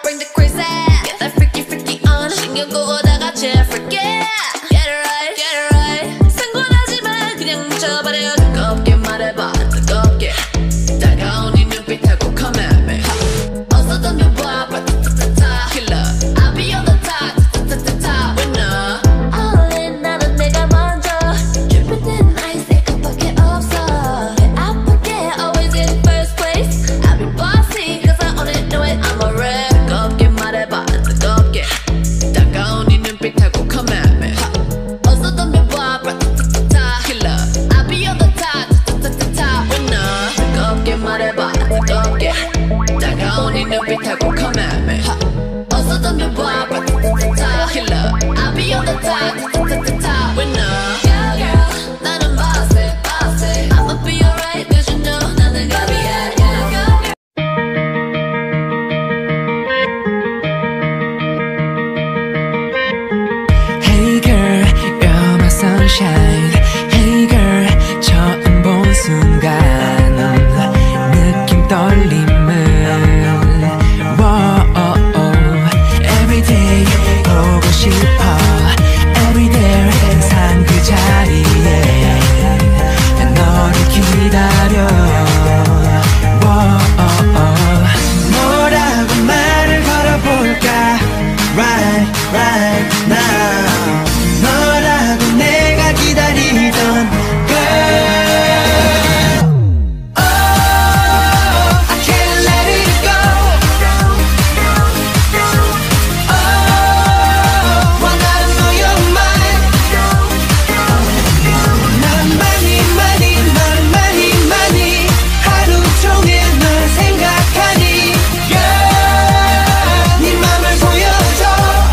bring the crazy. Get that freaky freaky on. 신경 끄고 다 같이 freaky. Get it right, get it right. 상관하지 마, 그냥 뭉쳐버려. 뜨겁게 말해봐, 뜨겁게. 다가온 이 눈빛하고 come at me. 어서 덤벼봐, ta-ta-ta-ta. Killer, I'll be on the top, ta-ta-ta-ta. Winner. All in, 나는 내가 먼저. Dripping nice, 내 것밖에 없어. 내 앞밖에 always in first place. I'll be bossy, cause I own it, know it, I'm a rap. 뜨겁게 말해봐, 뜨겁게. 다가온 이 눈빛하고 come at me. 어서 덤벼봐, ta-ta-ta-ta. Killer, I'll be on the top, ta-ta-ta-ta. Winner. 뜨겁게 말해봐, 뜨겁게. 다가온 이 눈빛하고 come at me. 어서 덤벼봐, ta-ta-ta-ta. Killer, I'll be on the top, ta-ta-ta-ta. Winner. Yeah, girl, 나는 bossy, bossy. I'ma be alright, cause you know 나는 갑이야, yeah, girl. Hey girl, you're my sunshine. Hey girl, 처음 본 순간 느낌 떨림을 Everyday 보고 싶어 Everyday 항상 그 자리에 너를 기다려 뭐라고 말을 걸어볼까 Right now 너라고 내가 기다리던 girl Oh, I can't let it go Oh, 원하는 너 you're mine 난 많이 하루 종일 널 생각하니 Girl, 네 맘을 보여줘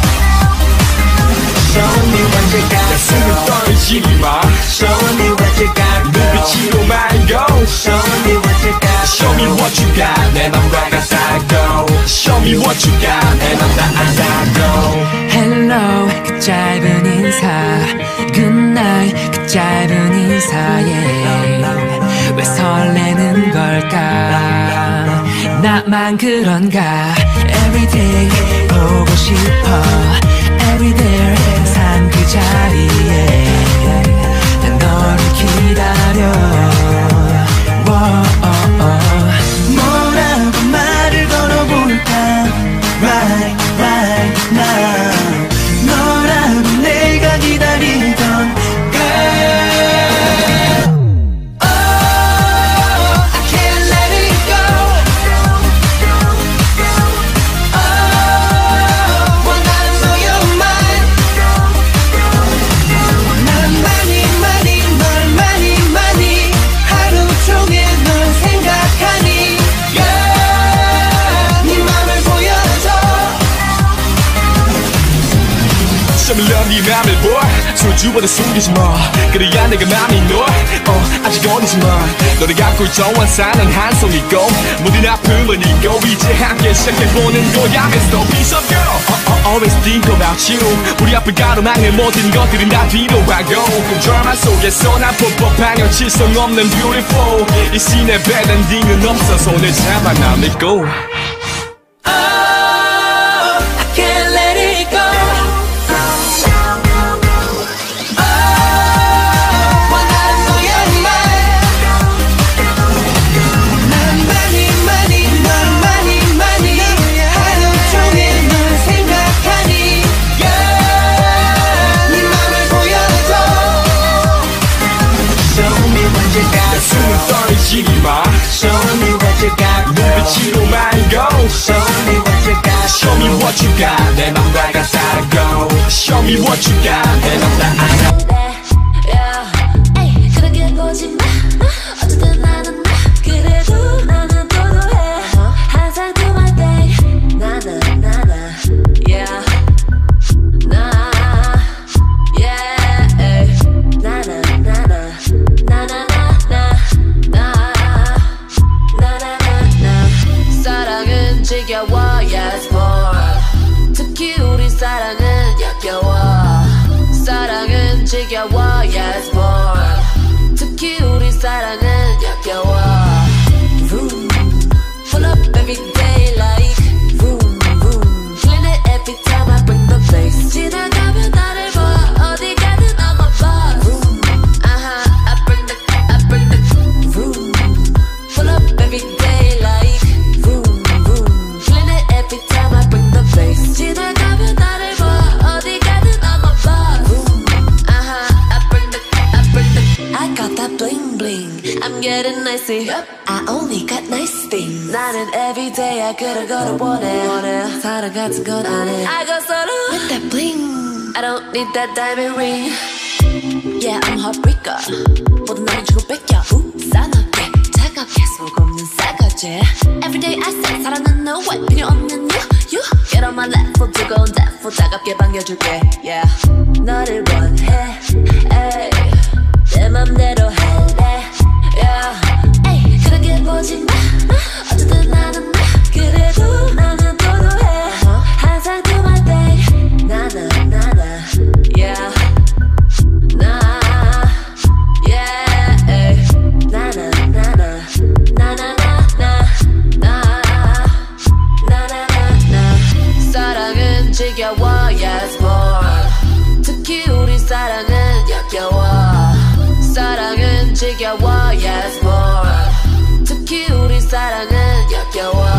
Show me what you got 숨을 떨지 마 Show me what you got 눈빛으로 말고 Show me what you got Show me what you got 내 맘과 같다고 Show me what you got 내 맘 다 안다고 Hello 그 짧은 인사 Good night 그 짧은 인사에 왜 설레는 걸까 나만 그런가 Everyday 보고 싶어 Everyday 항상 그 자리에 난 너를 기다려 뭐라고 말을 걸어볼까 Right now 너라고 내가 기다리던 girl Oh, I can't let it go Oh, 원하는 너 you're mine 난 많이 하루 종일 널 생각하니 Girl, 네 맘을 보여줘 Show me love 네 맘을 boy 소주보다 숨기지 마 그래야 내가 맘이 너 아직 어리지 마 너를 갖고 있던 환상은 한 송이고 모든 아픔은 이고 이제 함께 시작해보는 거야 It's no piece of girl Always think about you 우리 앞을 가로막는 모든 것들은 다 뒤로 하고 드라마 속에서 난 뻔뻔한 실성 없는 beautiful 이 씬의 bad ending은 없어 손을 잡아 나 믿고 숨을 떨지 마 Show me what you got 눈빛으로 말고 Show me what you got Show me what you got 내 맘과 같다고 Show me what you got 내 맘 다 알아 Yeah, 그렇게 보지 마. 어쨌든 나는 나. 그래도 나는 도도해. 항상 do my thing. 나는 yeah. 사랑은 지겨워 yes boy 특히 우리 사랑은 역겨워 사랑은 지겨워 yes boy 특히 우리 사랑은 역겨워 Vroom, pull up every day like vroom vroom everyday I 그런 거를 원해 사랑 같은 건 안 해 I got solo with that bling I don't need that diamond ring Yeah I'm heartbreaker 모든 나를 주고 뺏겨 싸납게 차갑게 속 없는 싸가지 Everyday I say 사랑은 no way 필요 없는 you Get on my level 두꺼운 대포 차갑게 반겨줄게 Yeah 너를 원해 ay. 내 맘대로 할래 yeah. ay. 그렇게 보지 마 어쨌든 나는 나 그래도 나는 도도해 항상 do my thing 나는 yeah 나 yeah ay. 나는 사랑은 지겨워 yes more 특히 우리 사랑은 역겨워 사랑은 지겨워 yes more 특히 우리 사랑은 역겨워